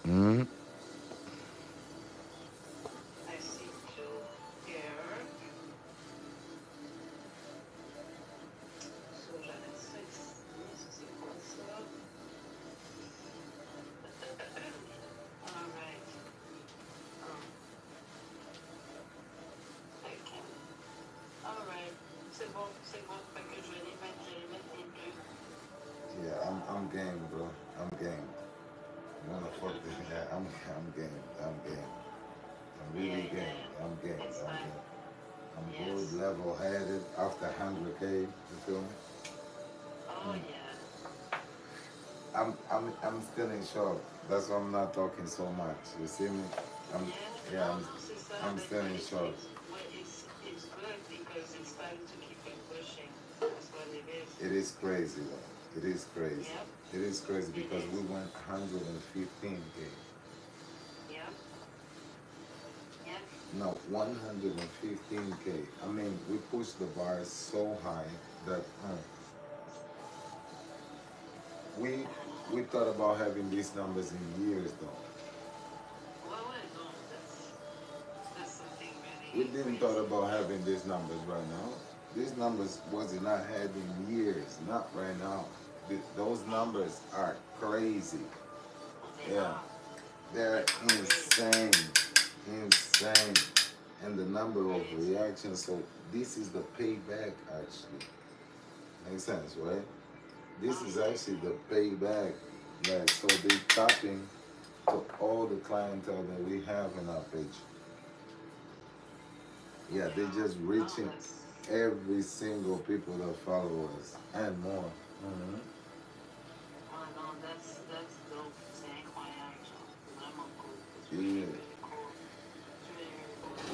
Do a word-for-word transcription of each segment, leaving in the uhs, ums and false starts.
Mm-hmm. I see two here. So j'avais ça ici. Ça c'est quoi ça? Alright. Oh, Tekken. Alright. C'est bon, c'est bon. Fait que je vais les mettre, je vais les mettre les deux. Yeah, I'm I'm game, bro. I'm game. You wanna fuck this? Yeah, I'm I'm game. I'm game. I'm Yeah, really game. yeah. I'm game. It's I'm fine. game. I'm good, Yes. level headed after one hundred K. You feel me? Oh, Mm. yeah. I'm I'm I'm still in shock. That's why I'm not talking so much. You see me? I'm Yeah. yeah. No, I'm no, c'est ça. I'm But, still but in it's, shock. it's, well, it's, it's good because it's time to keep it pushing. That's what it is. It is crazy though. It is crazy. Yep. It is crazy It because we is. went one hundred fifteen K. Yep. Yep. No, one hundred fifteen K. I mean, we pushed the bar so high that uh, we we thought about having these numbers in years though. Well, well, no, that's that's something We really didn't thought crazy. about having these numbers right now. These numbers was not had in years, not right now. Th- those numbers are crazy. They Yeah, are. they're They're crazy. insane, insane, and the number of Crazy. reactions. So this is the payback actually. Makes sense, right? This Oh, is yeah. actually the payback. Like so they tapping to all the clientele that we have in our page. Yeah, they Yeah. just No, reaching that's. every single people that follow us and more. Hmm. Oh, no, that's that's dope. C'est incroyable, genre. C'est vraiment cool. It's really, Yeah. really cool. It's really, really cool.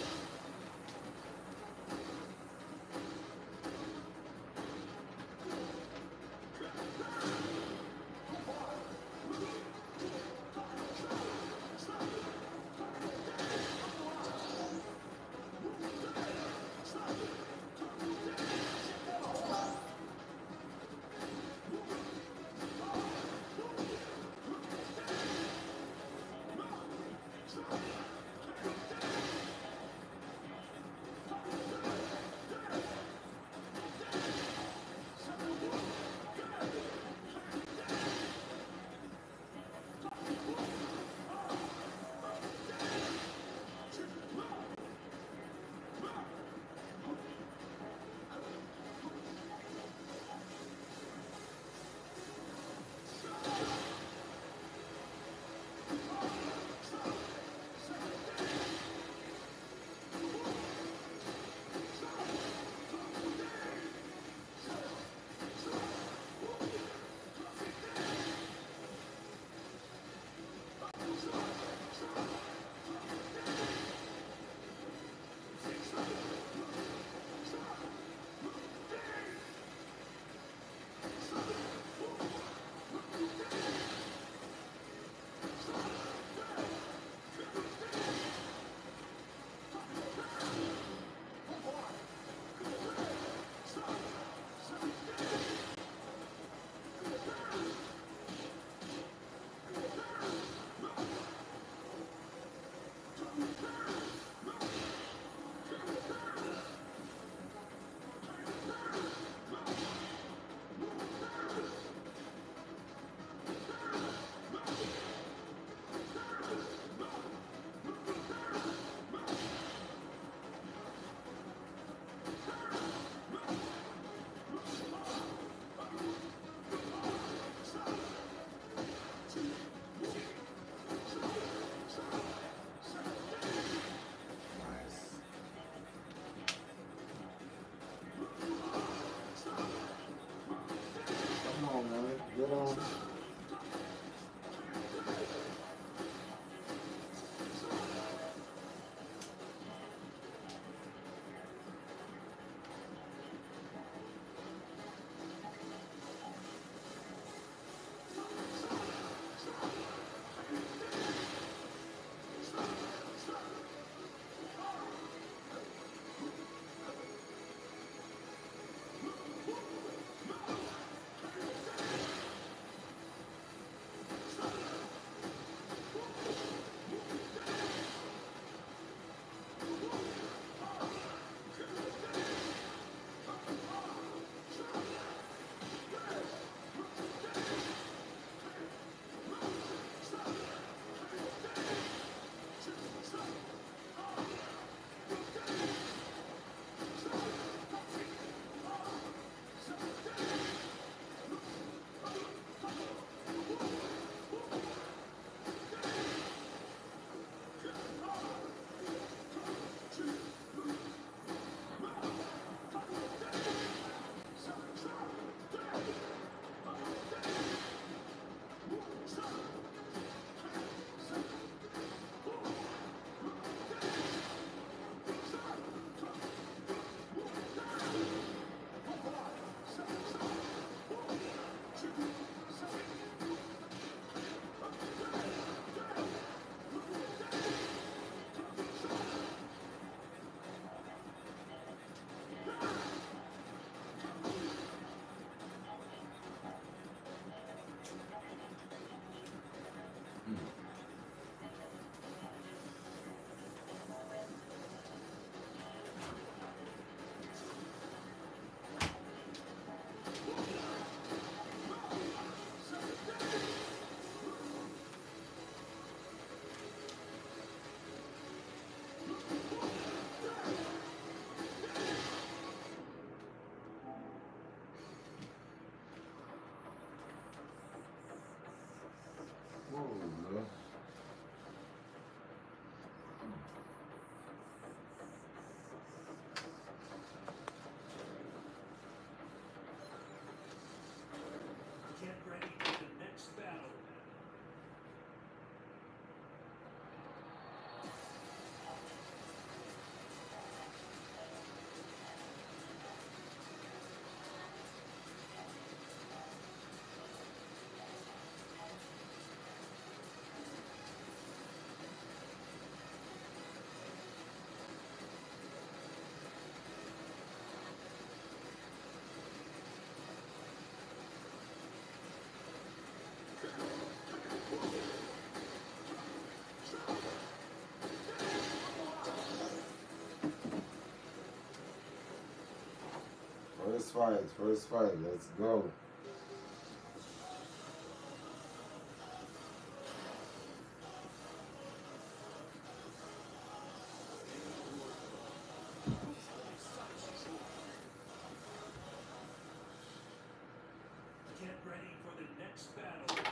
Oh, Get ready for the next battle. First fight, first fight, let's go. Get ready for the next battle.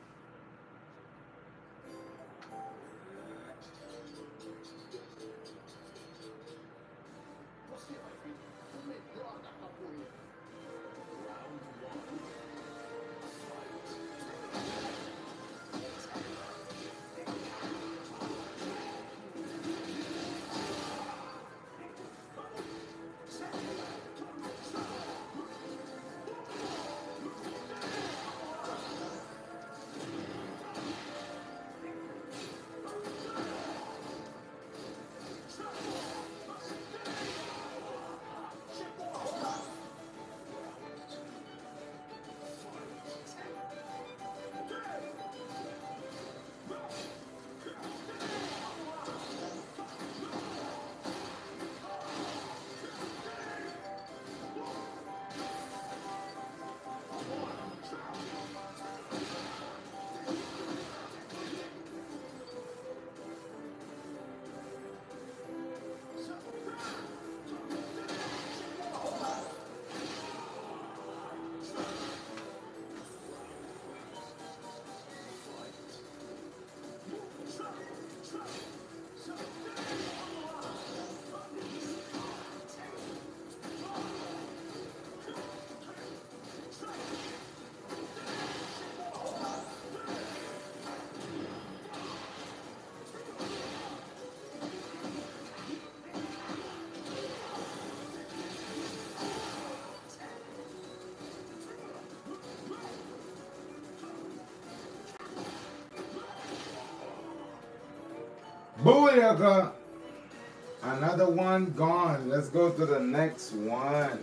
Booyaka! Another one gone. Let's go to the next one.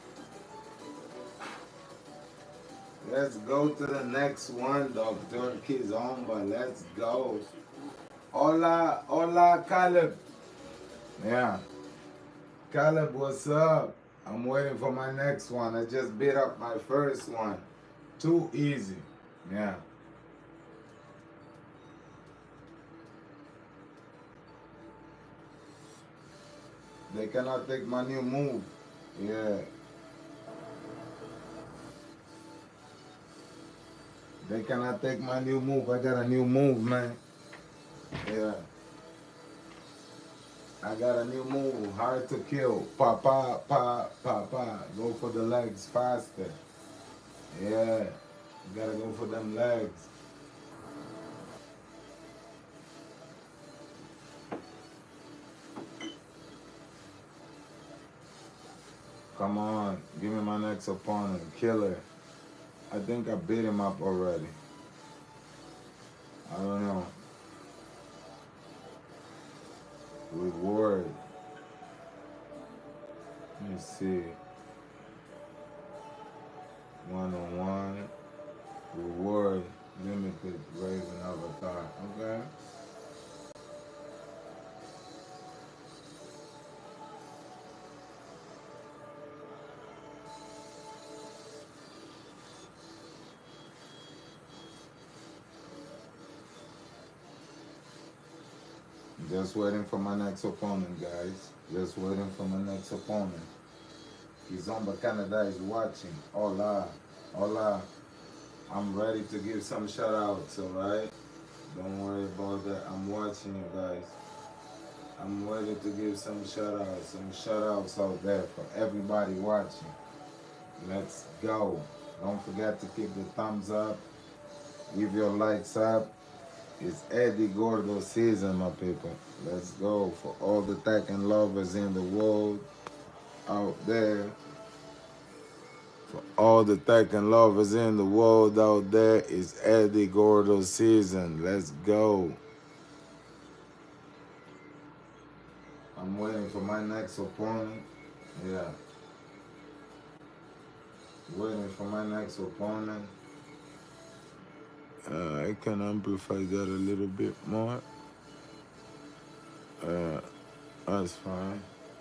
Let's go to the next one, Dr Kizomba. Let's go. Hola, hola, Caleb. Yeah. Caleb, what's up? I'm waiting for my next one. I just beat up my first one. Too easy. Yeah. They cannot take my new move. Yeah. They cannot take my new move. I got a new move, man. Yeah. I got a new move. Hard to kill. Pa, pa, pa, pa, pa. Go for the legs faster. Yeah. You gotta go for them legs. Come on. Give me my next opponent. Killer. I think I beat him up already. I don't know. Reward. Let me see. One on one. Reward. Limited Raven Avatar. Okay. Just waiting for my next opponent, guys. Just waiting for my next opponent. Kizomba Canada is watching. Hola. Hola. I'm ready to give some shout outs, alright? Don't worry about that. I'm watching you guys. I'm ready to give some shout outs, some shout outs out there for everybody watching. Let's go. Don't forget to keep the thumbs up. Give your likes up. It's Eddie Gordo season, my people. Let's go. For all the Tekken lovers in the world out there. For all the Tekken lovers in the world out there, it's Eddie Gordo season. Let's go. I'm waiting for my next opponent. Yeah. Waiting for my next opponent. Uh, I can amplify that a little bit more. Uh, that's fine.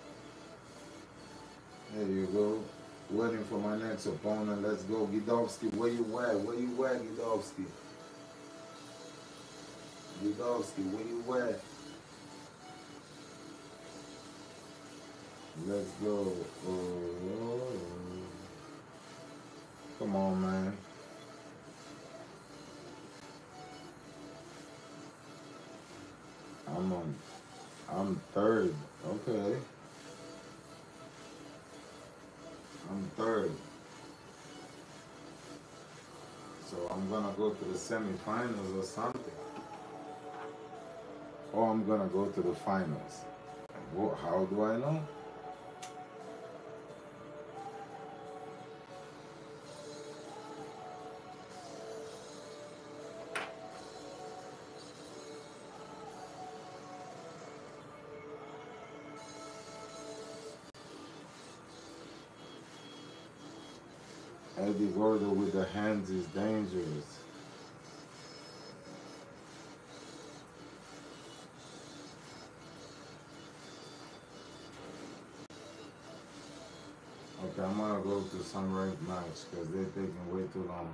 There you go. Waiting for my next opponent. Let's go. Gidovsky, where you at? Where you at, Gidovsky? Gidovsky, where you at? Let's go. Oh, come on, man. I'm on. I'm third. Okay. I'm third. So I'm gonna go to the semifinals or something. Or I'm gonna go to the finals. What, how do I know? Eddie Gordo with the hands is dangerous. Okay, I'm gonna go to some ranked match because they're taking way too long.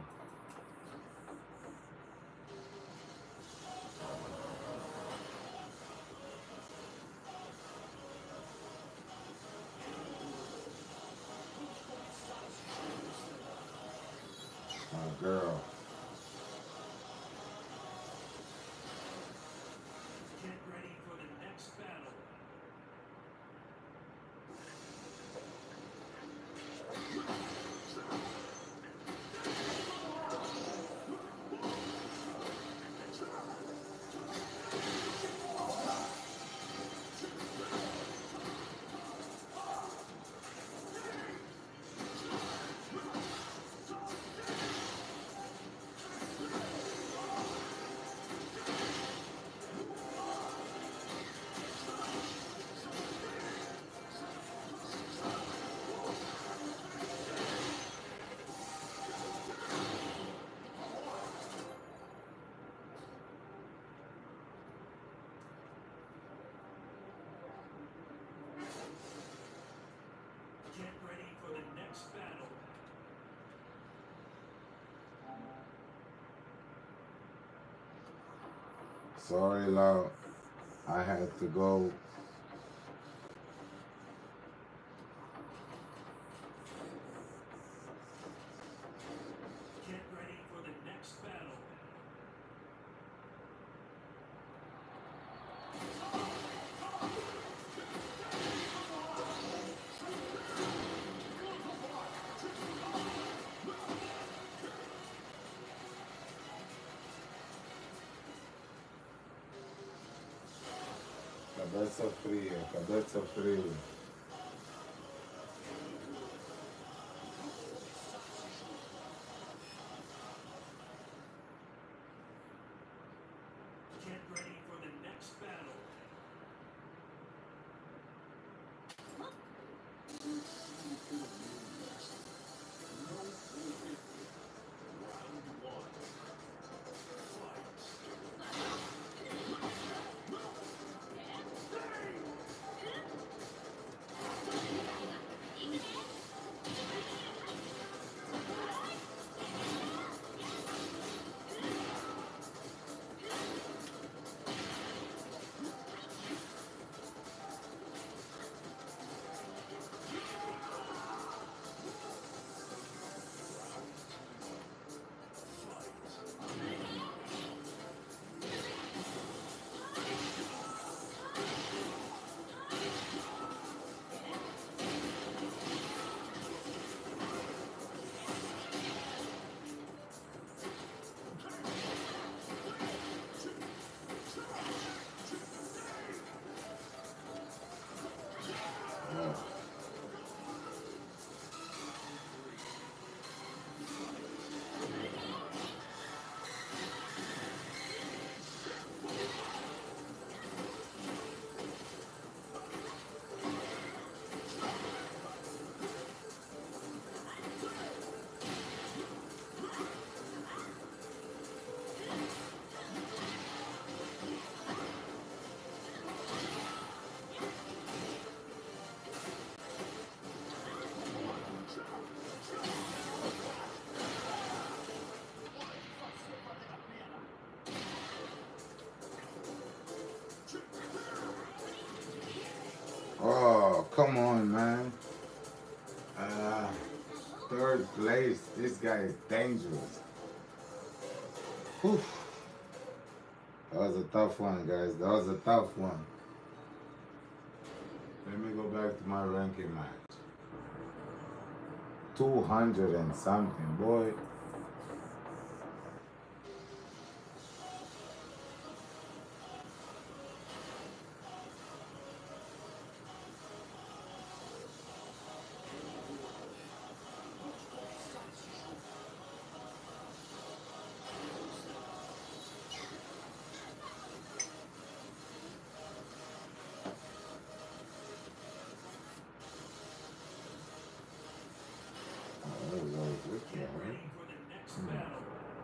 My girl. Get ready for the next battle. Get ready for the next battle. Sorry, love. I had to go. Get ready for the next battle. Cabeça fria, cabeça fria. Get ready for the next battle. Come on, man. Uh, third place. This guy is dangerous. Whew. That was a tough one, guys. That was a tough one. Let me go back to my ranking match. two hundred and something, boy. Get ready for the next battle.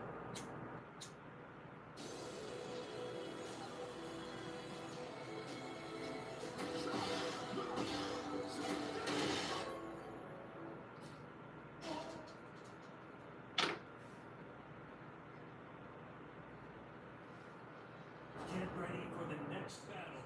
Get ready for the next battle.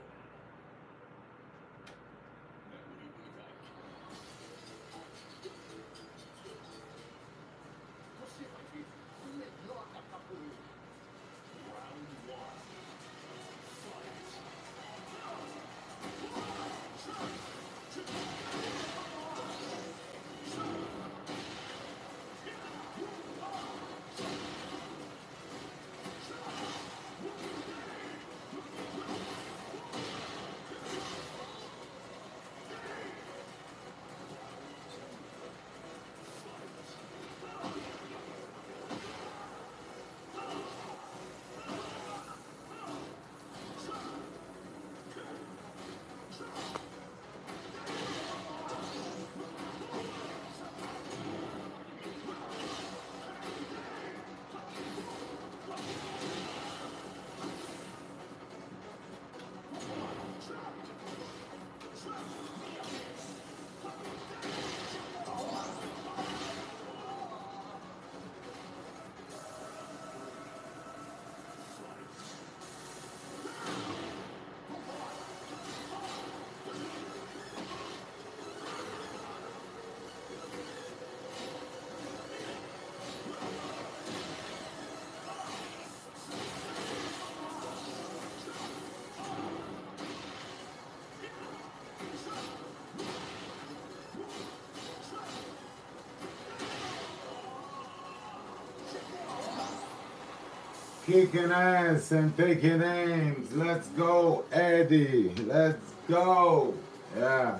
Kicking ass and taking names. Let's go, Eddie. Let's go. Yeah.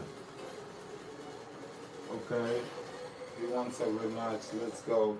Okay. He wants a rematch. Let's go.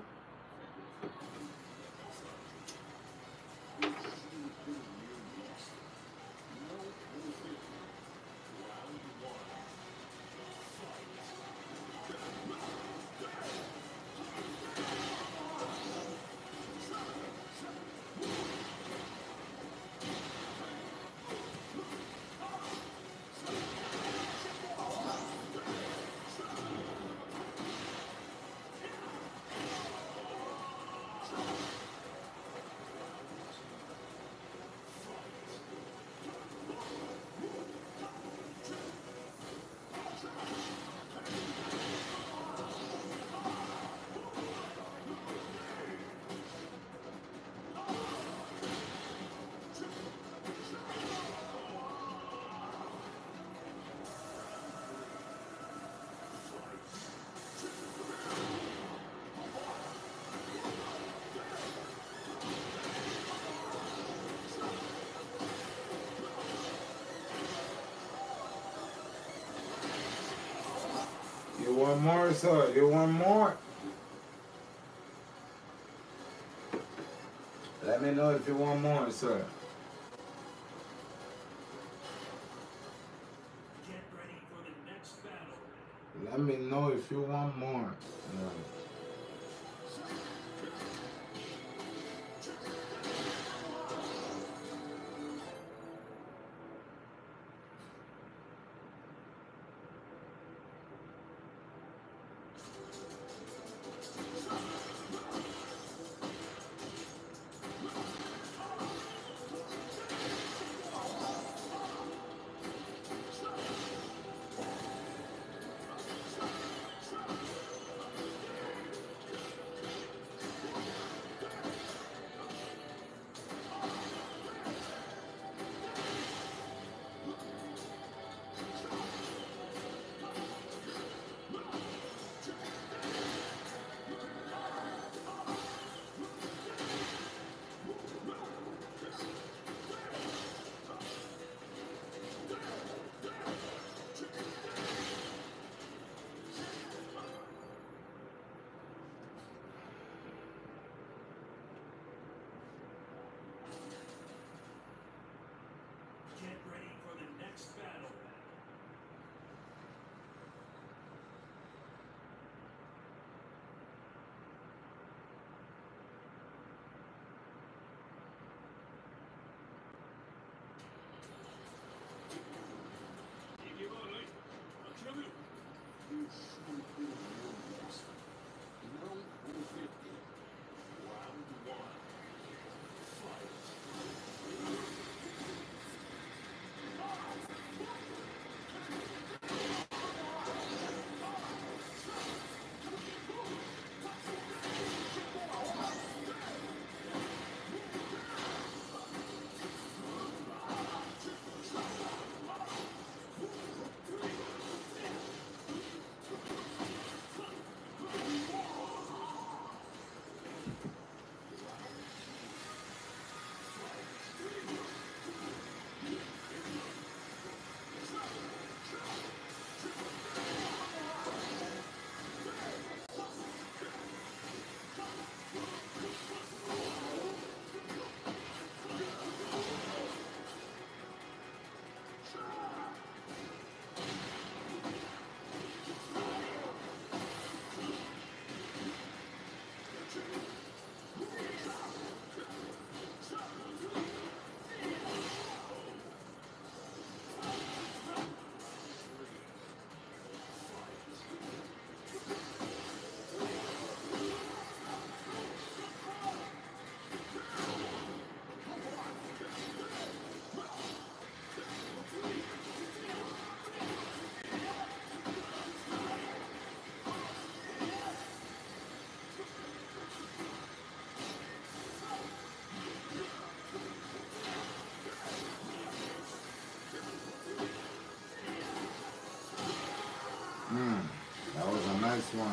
You want more, sir? You want more? Let me know if you want more, sir. Get ready for the next battle. Let me know if you want more. Yeah.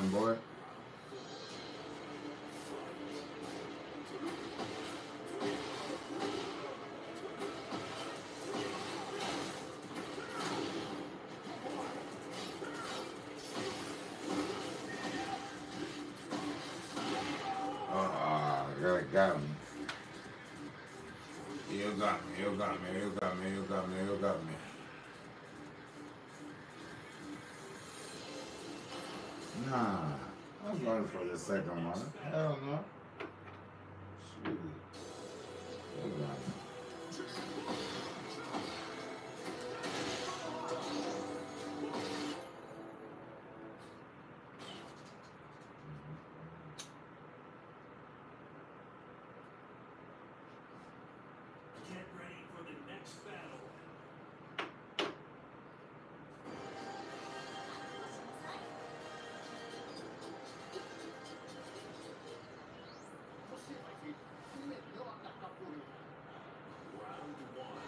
game, boy. Oh, that got me. You got me, you got me, you got me, you got me, you got me. Nah, I'm going for the second one. Hell no. Shoot. You got me. Get ready for the next battle. Round one.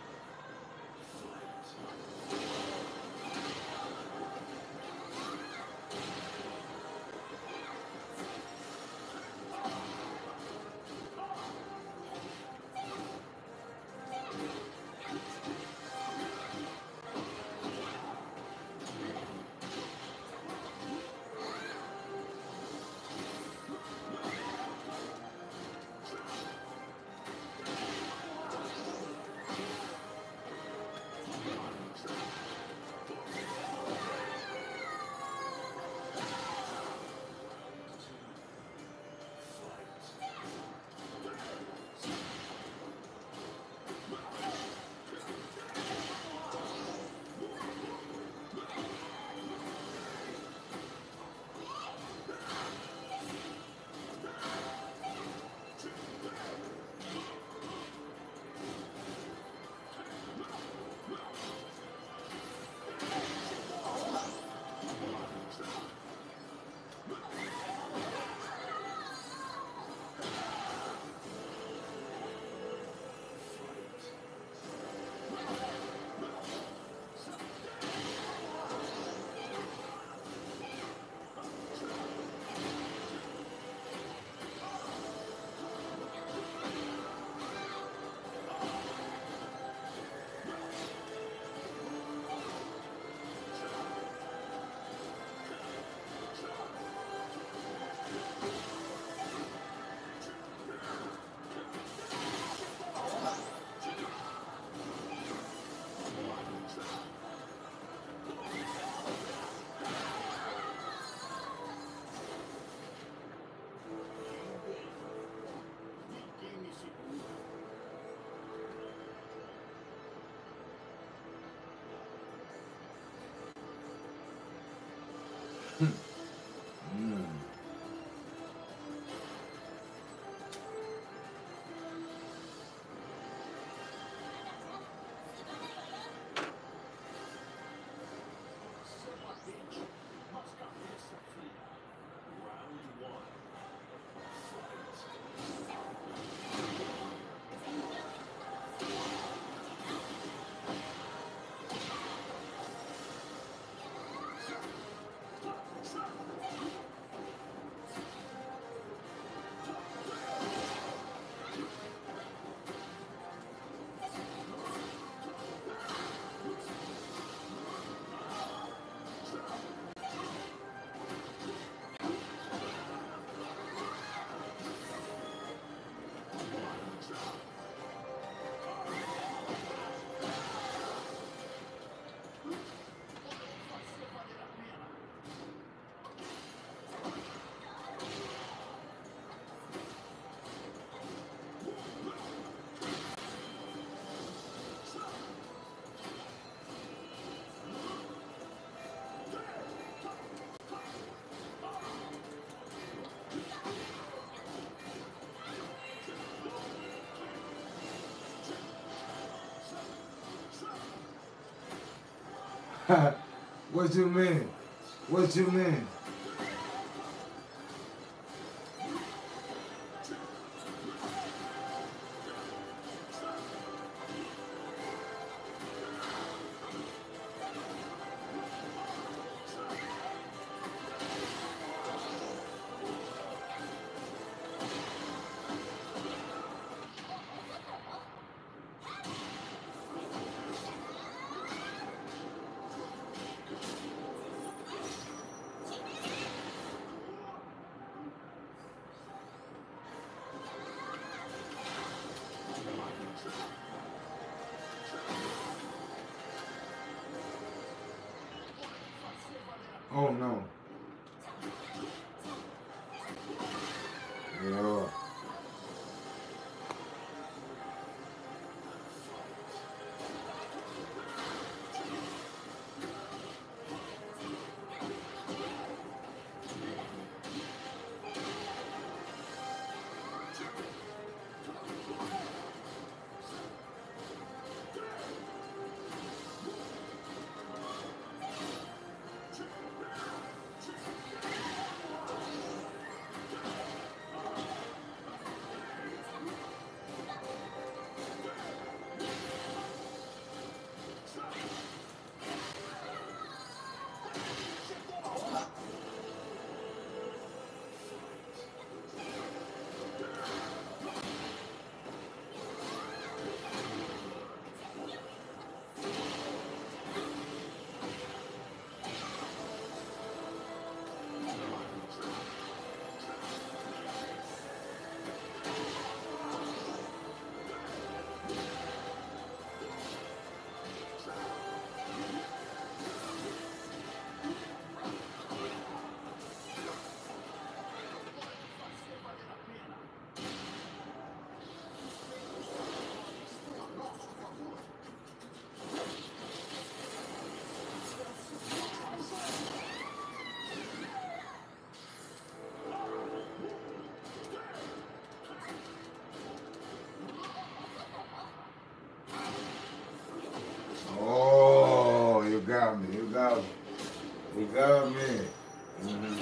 Mm. Round one. What you mean? What you mean? Oh no. Yeah. Oh, you got me. You got me. You got me. Mhm.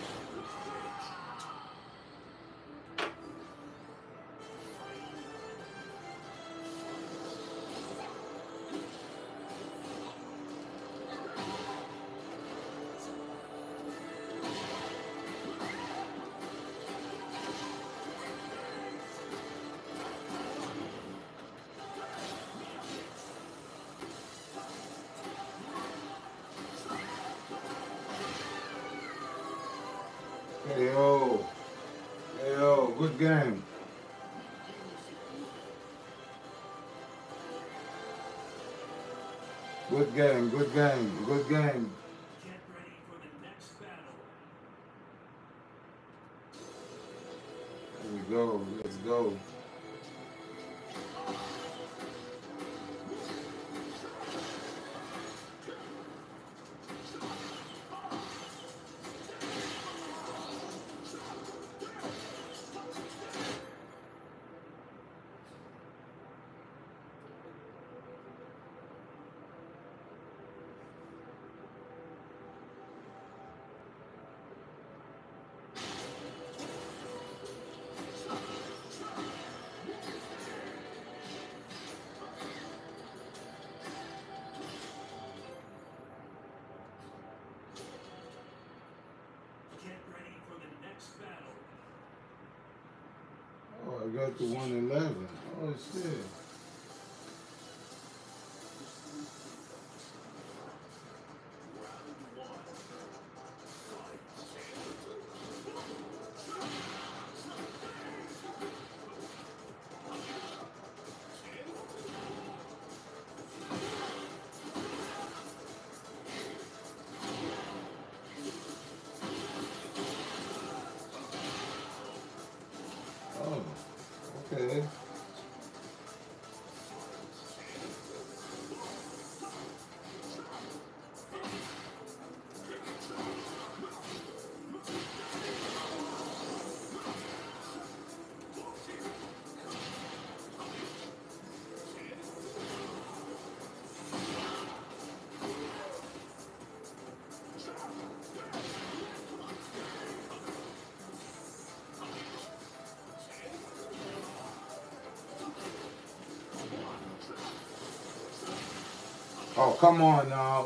Hey yo. Hey yo. Good game. Good game. Good game. Good game. Get ready for the next battle. Here we go. Let's go. Get ready for the next battle. Oh, I got to one eleven. Oh shit. Oh, okay. Oh, come on now.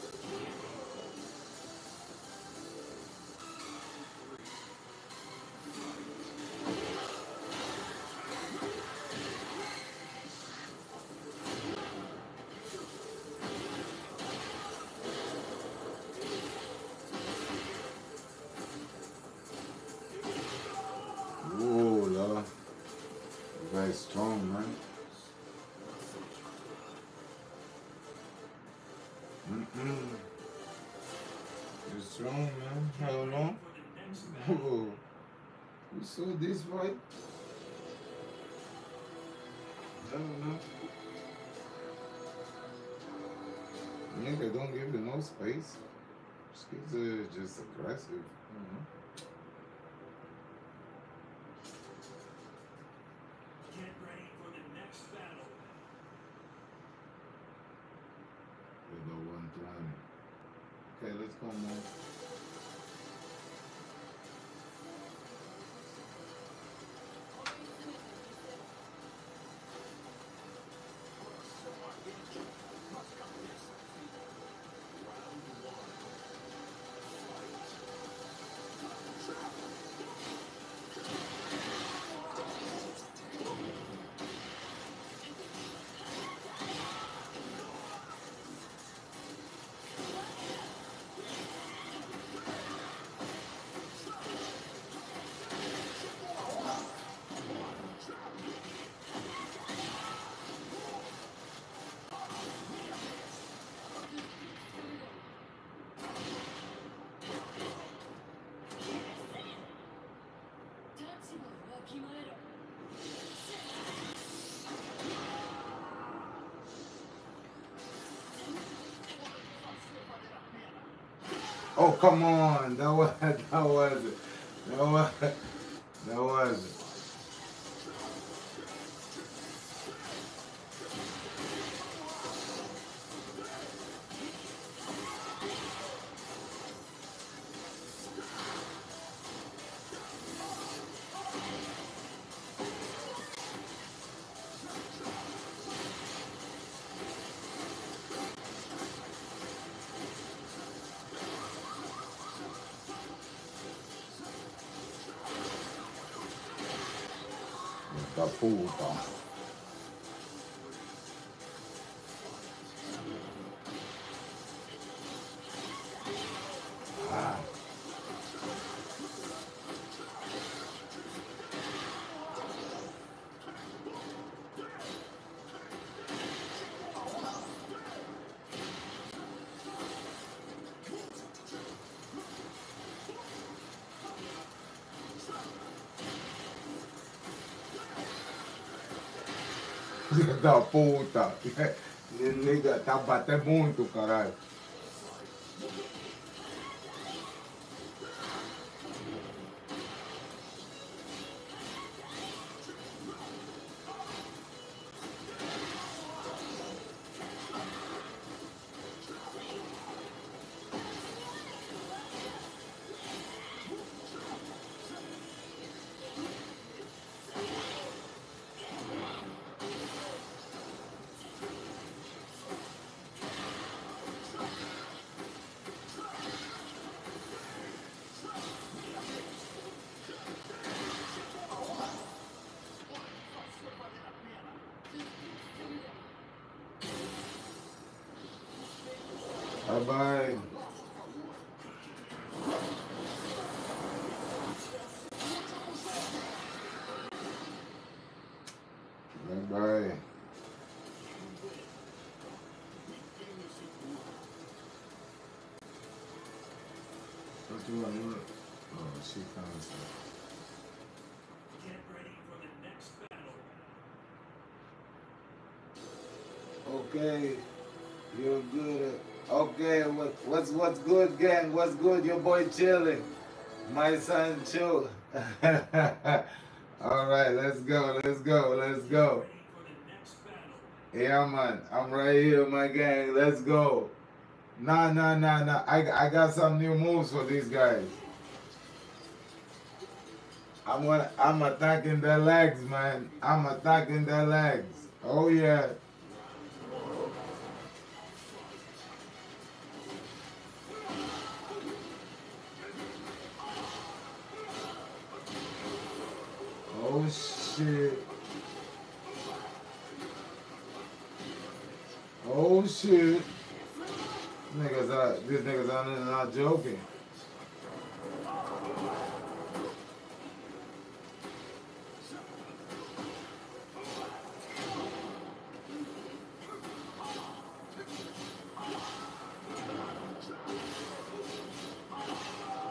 Whoa, Lord. Very strong, man. Mm-mm. is strong, man. Hell no. Whoa. You saw this fight? Hell no. Nigga don't give you no space. These kids are just aggressive. You know? Get ready for the next battle. With the one twenty. Okay, let's go, man. Oh, come on. That was that was it. That was that was it. Da puta. Ah. Da puta. Nigga, tá batendo muito, caralho. Bye bye. Bye bye. What do I look? Oh, she found stuff. Get ready for the next battle. Okay, you're good. Okay, what, what's what's good, gang? What's good? Your boy chilling. My son chill. All right, let's go. Let's go. Let's go. Ready for the next battle. Yeah, man. I'm right here, my gang. Let's go. Nah, nah, nah, nah. I, I got some new moves for these guys. I'm gonna, I'm attacking their legs, man. I'm attacking their legs. Oh yeah. Oh shit. Oh shit. Niggas are, these niggas are not joking.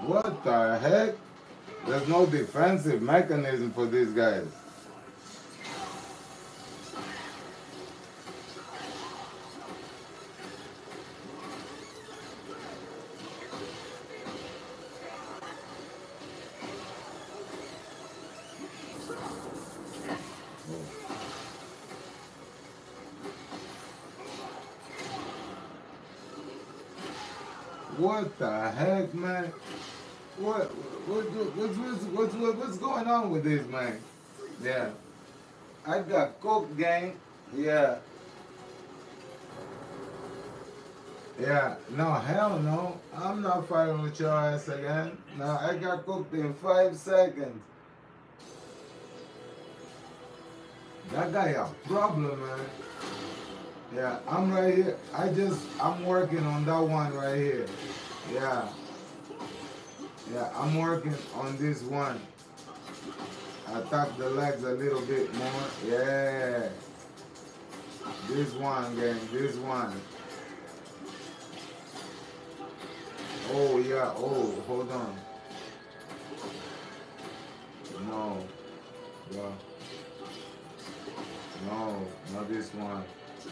What the heck? There's no defensive mechanism for these guys. What the heck, man? What, what, what's, what's, what's, what's, what's going on with this, man? Yeah. I got cooked, gang. Yeah. Yeah. No, hell no. I'm not fighting with your ass again. No, I got cooked in five seconds. That guy a problem, man. Yeah, I'm right here. I just, I'm working on that one right here. Yeah. Yeah, I'm working on this one. Attack the legs a little bit more. Yeah. This one, gang. This one. Oh, yeah. Oh, hold on. No. Yeah. No, not this one.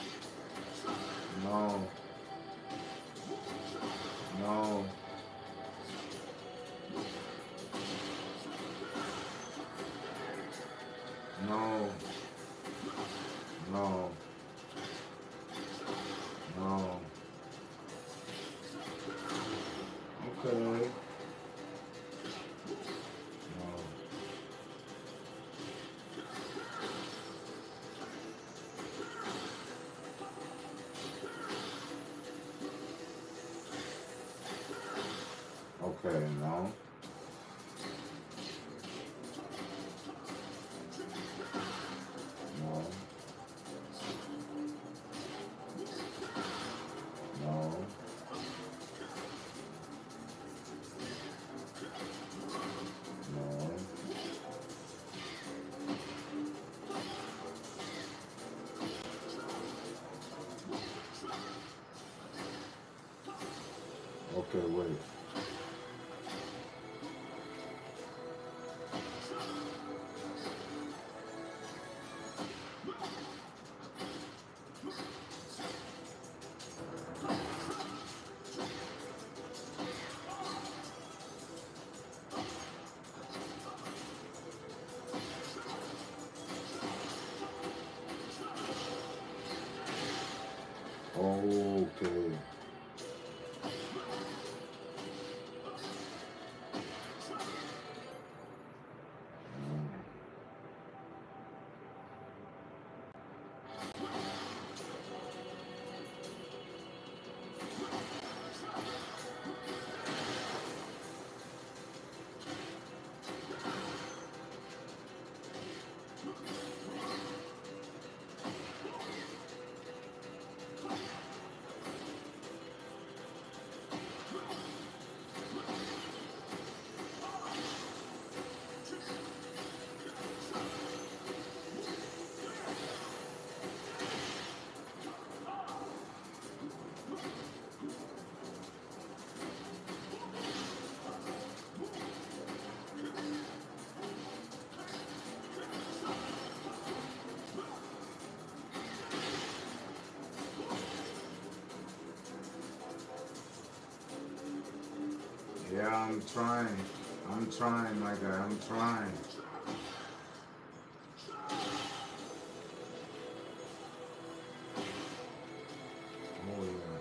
No. No. No. No. No. Okay. No. Okay, no. No. No. No. Okay, wait. Okay. Yeah, I'm trying. I'm trying, my guy. I'm trying. Oh, yeah.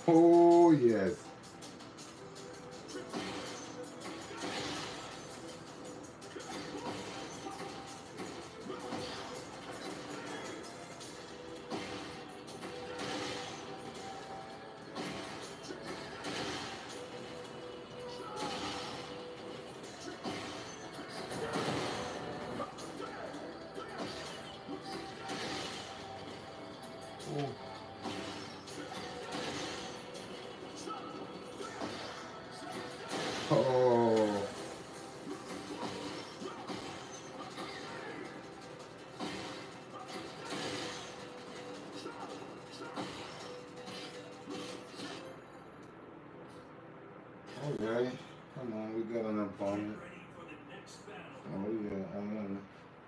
Oh, yes. Oh. Okay. Come on, we got an opponent. Ready for the next battle. Oh, yeah, I'm winning.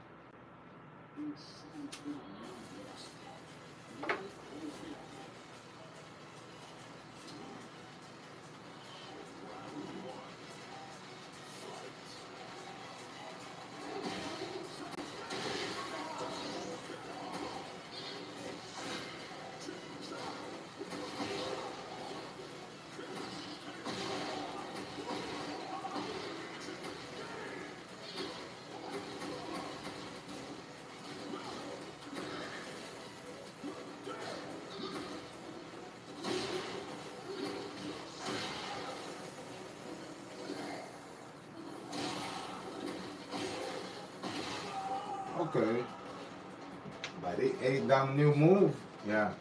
Okay. But they ate down new move. Yeah.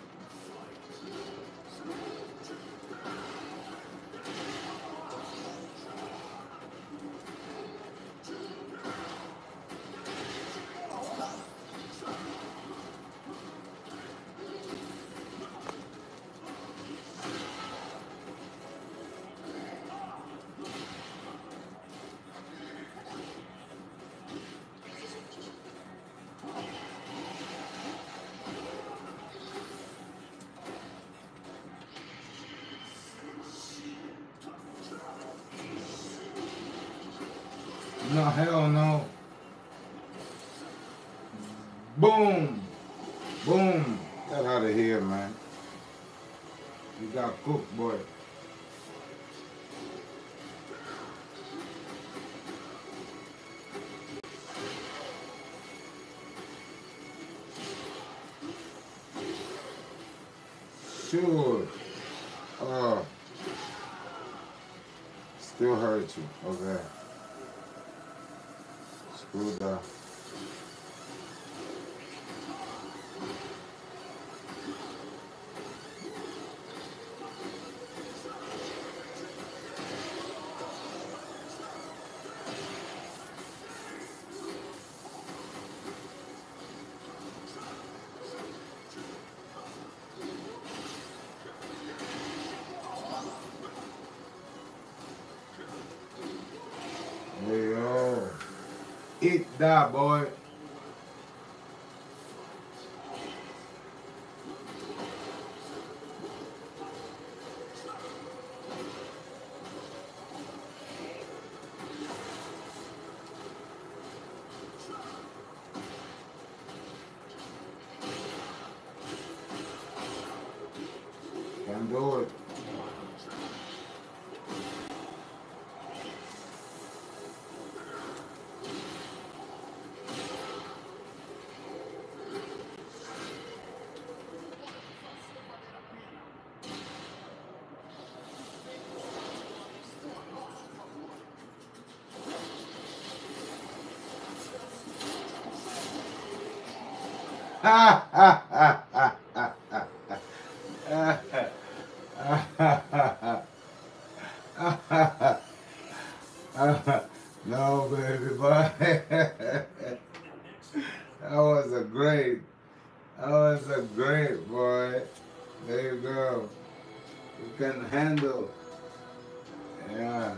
No, hell no. Boom. Boom. Get out of here, man. You got cooked, boy. Sure. Oh. Still hurt you. Okay. Screw that. Hey, yo. Eat that, boy. Can't do it. Ha ha ha ha ha ha. No, baby boy. That was a great. That was a great, boy. There you go. You can handle. Yeah.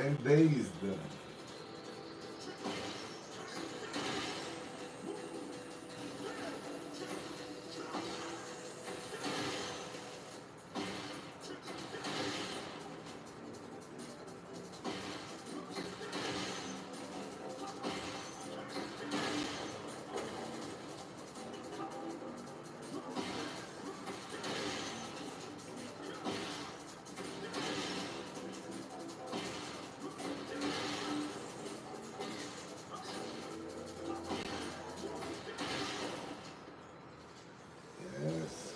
ten days done. Yes.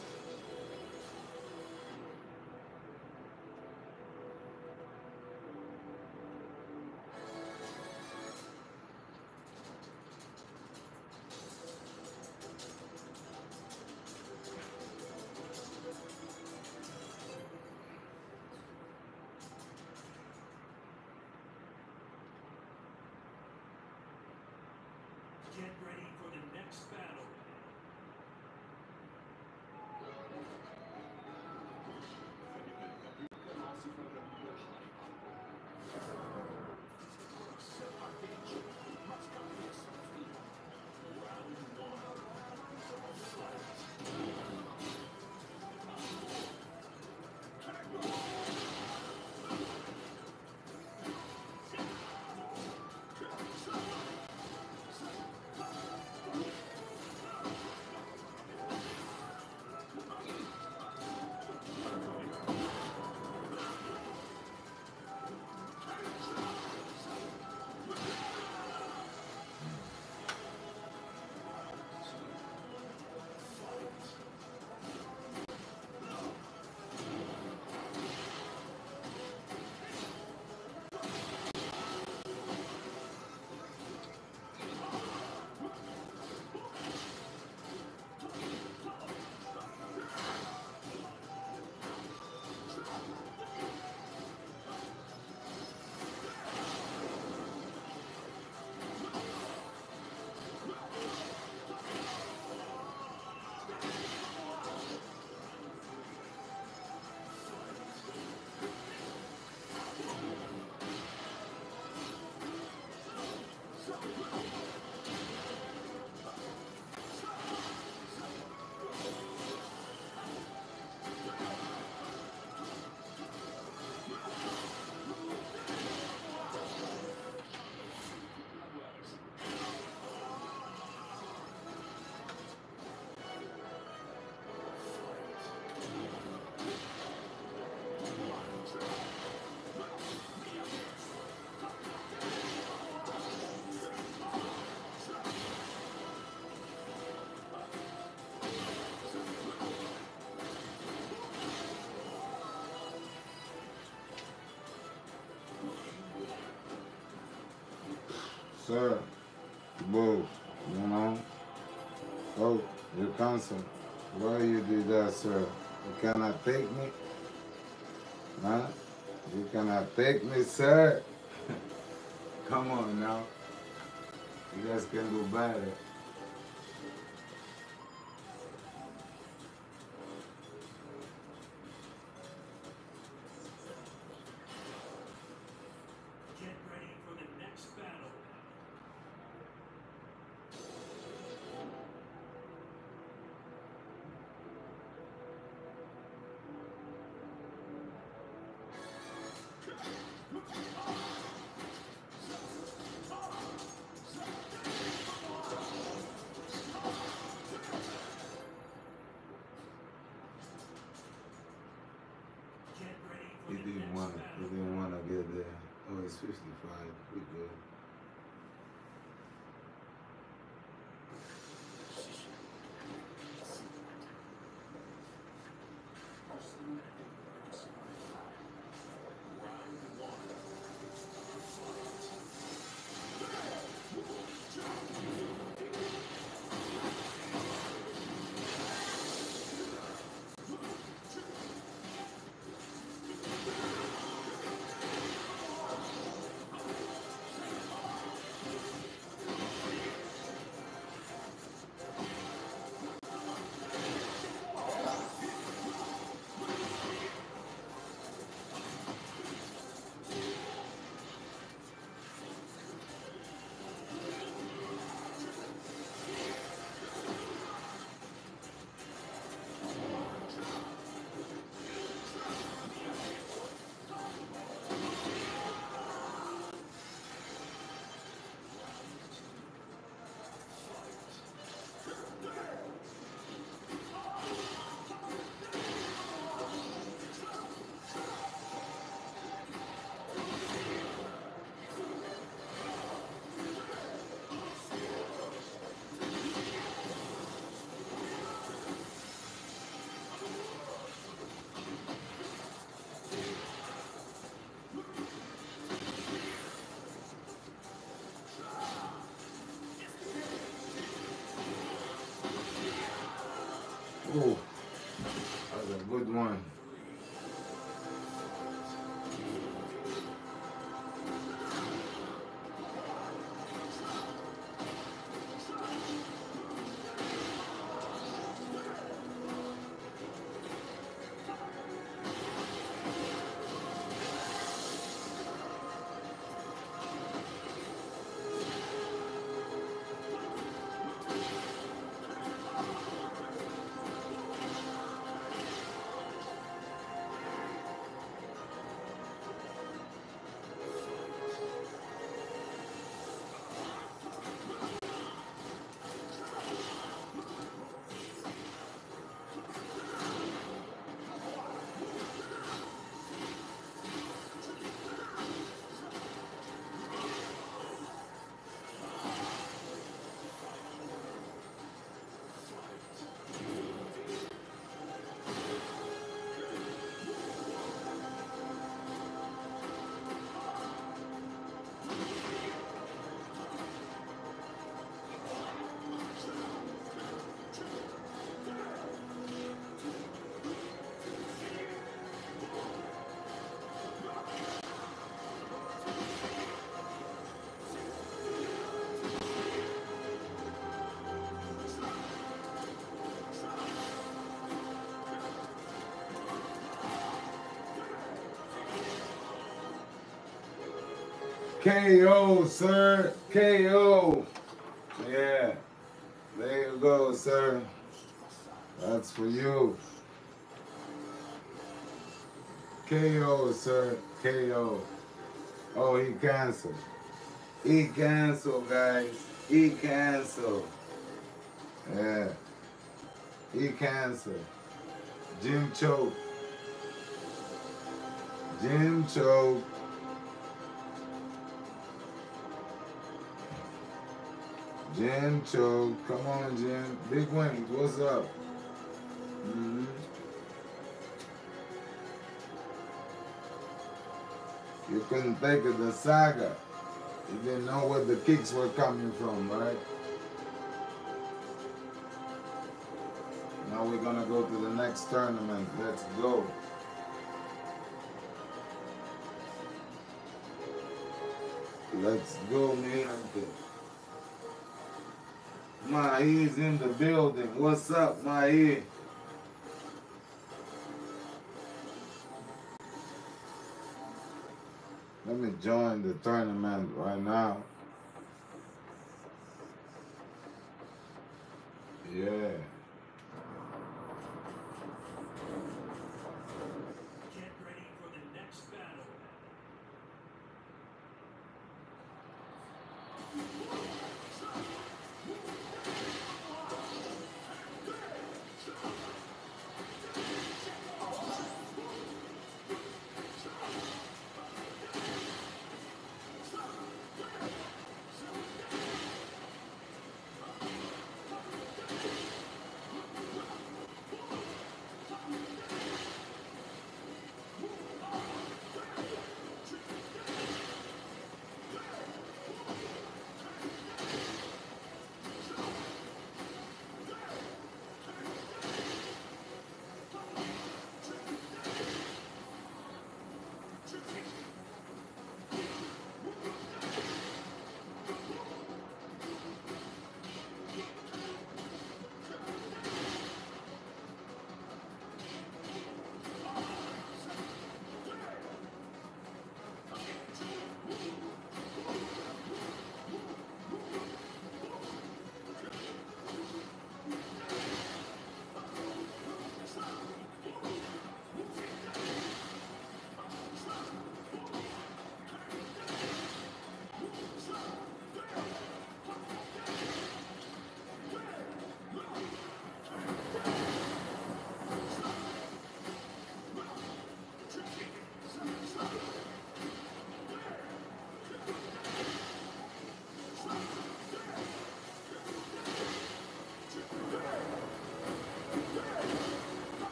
Get ready for the next battle. Sir, boo, you know? Oh, you cancel. Why you do that, sir? You cannot take me? Huh? You cannot take me, sir? Come on now. You guys can go better. Get ready for the next battle. Get ready for He the didn't next want to. He battle. didn't want to get there. Oh, it's fifty-five. We good. Oh, that's a good one. K O, sir. K O. Yeah. There you go, sir. That's for you. K O, sir. K O. Oh, he canceled. He canceled, guys. He canceled. Yeah. He canceled. Jim choke. Jim choke. Jim choke. Come on, Jim. Big Wings, what's up? Mm-hmm. You couldn't think of the saga. You didn't know where the kicks were coming from, right? Now we're gonna go to the next tournament. Let's go. Let's go, man. Mahi's in the building. What's up, Mahi? Let me join the tournament right now. Yeah. Get ready for the next battle.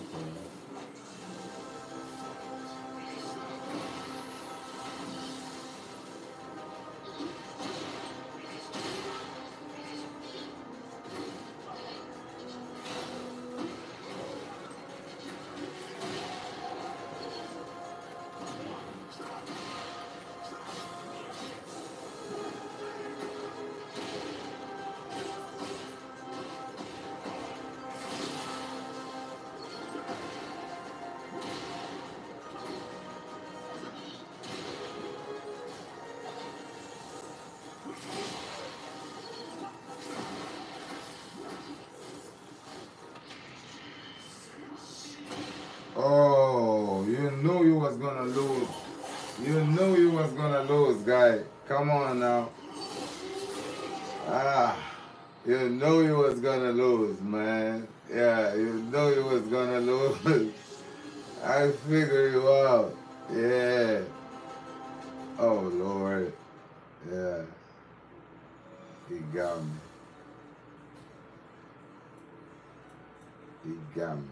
Oh, you knew you was gonna lose. You knew you was gonna lose, guy. Come on now. Ah, you knew you was gonna lose, man. Yeah, you knew you was gonna lose. I figure you out. Yeah. Oh, Lord. Yeah. He got me. He got me.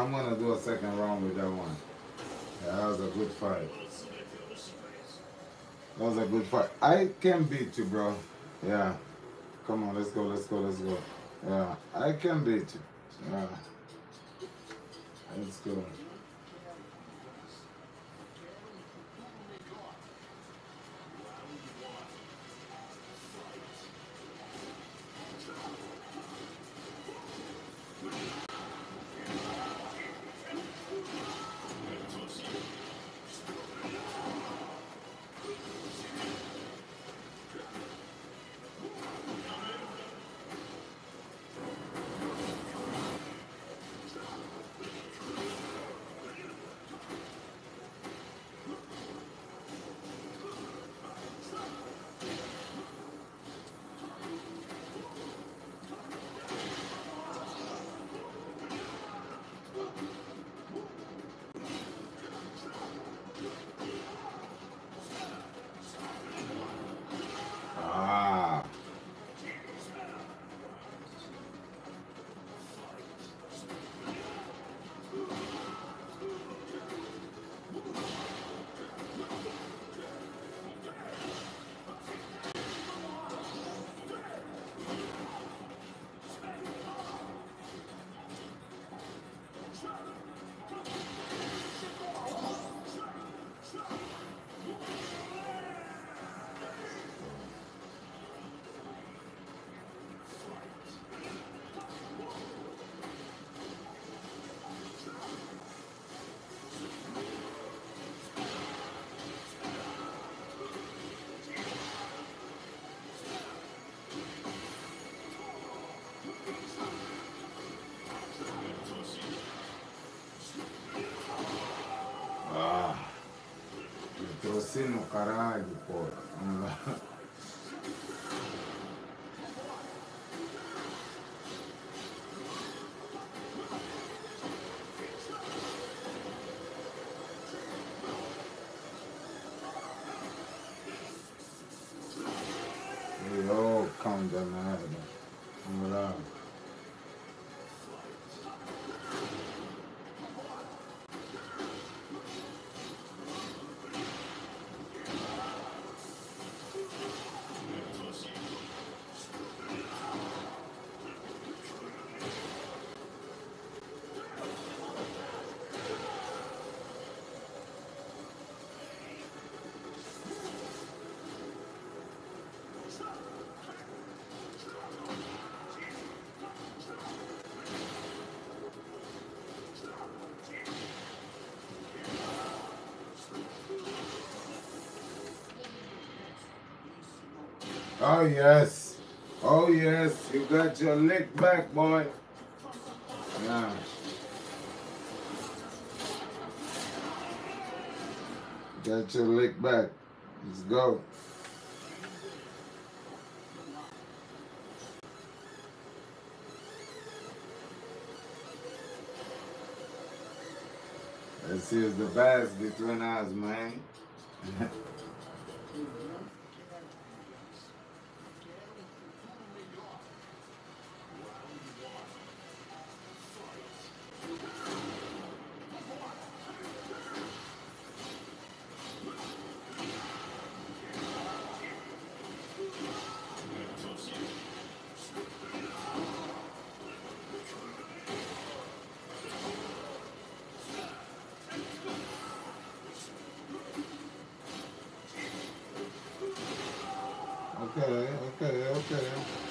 I'm gonna do a second round with that one. Yeah, that was a good fight. That was a good fight. I can beat you, bro. Yeah. Come on, let's go, let's go, let's go. Yeah, I can beat you. Yeah. Let's go. Ah. Ah. Me trouxe no caralho, pô. Vamos lá. Yo, calm down, vamos lá. Oh yes, oh yes, you got your lick back, boy. Yeah. Got your lick back. Let's go. Let's see who's the best between us, man. Okay, okay, okay.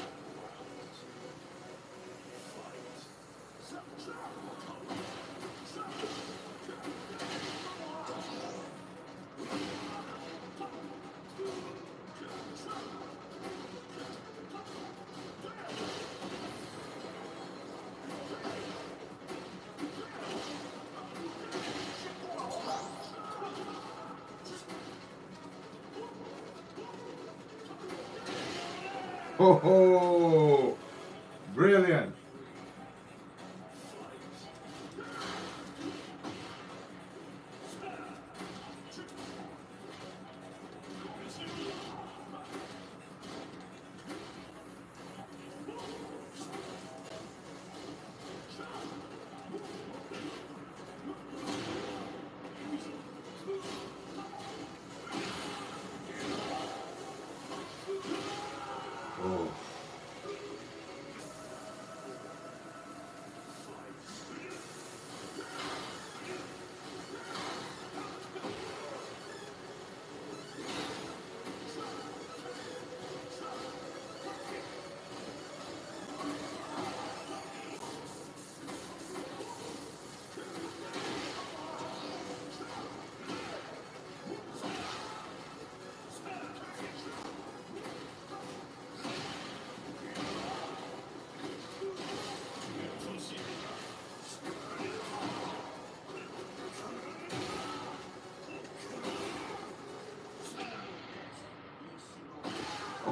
Ho ho! Brilliant!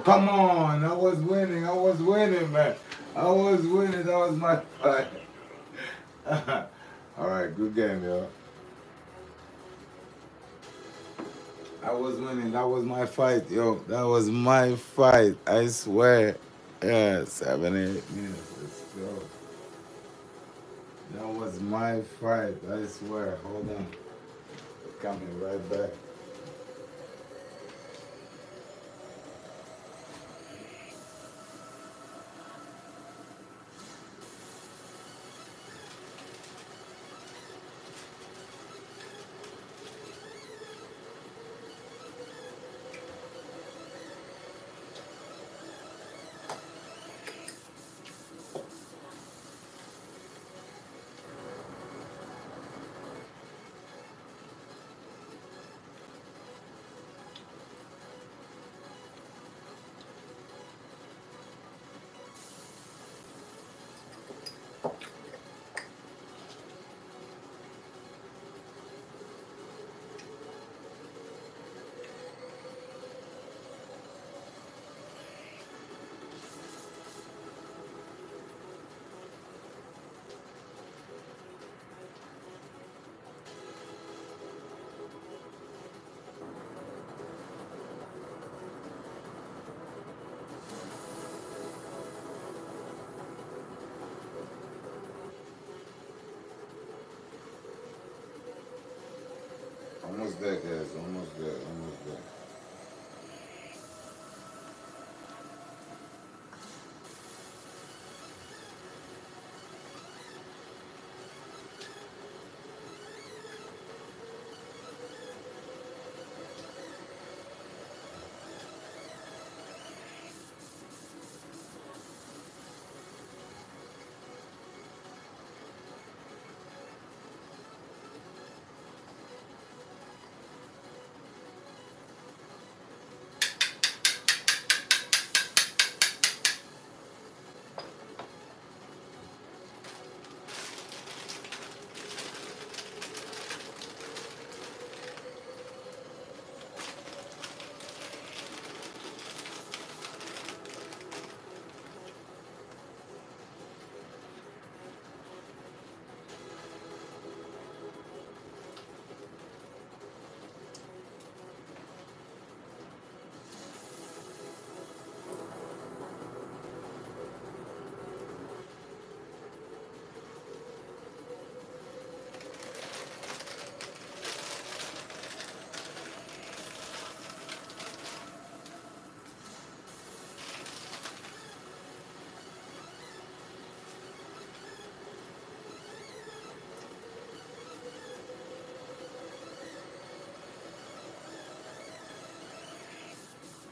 Come on, I was winning, I was winning, man. I was winning, that was my fight. Alright, good game, yo. I was winning, that was my fight, yo. That was my fight, I swear. Yeah, seven, eight minutes, let's go. That was my fight, I swear. Hold on. Coming right back. Almost there, guys. Almost there. Almost there.